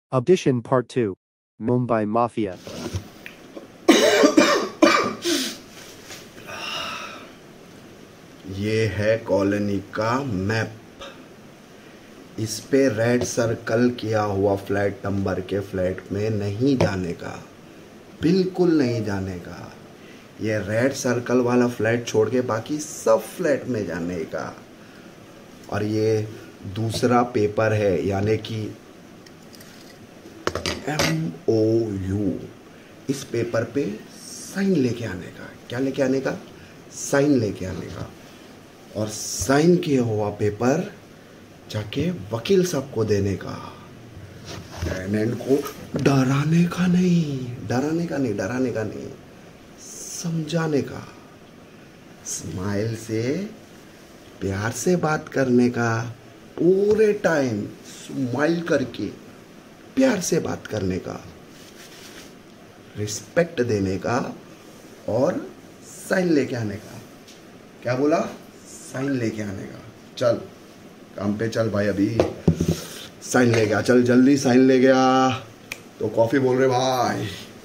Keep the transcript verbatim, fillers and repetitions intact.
Audition Part two. Mumbai Mafia. ये है colony का मैप। इस पे रेड सर्कल किया हुआ फ्लैट नंबर के फ्लैट में नहीं जाने का, बिल्कुल नहीं जाने का। ये रेड सर्कल वाला फ्लैट छोड़ के बाकी सब फ्लैट में जाने का। और ये दूसरा पेपर है, यानी कि एम ओ यू। इस पेपर पे साइन लेके आने का। क्या लेके आने का? साइन लेके आने का। और साइन किया हुआ पेपर जाके वकील साहब को देने का। टेनेंट को डराने का नहीं, डराने का नहीं, डराने का नहीं, समझाने का। स्माइल से, प्यार से बात करने का। पूरे टाइम स्माइल करके प्यार से बात करने का, रिस्पेक्ट देने का और साइन लेके आने का। क्या बोला? साइन लेके आने का। चल काम पे चल भाई, अभी साइन ले गया, चल जल्दी साइन ले गया। तो कॉफी बोल रहे भाई।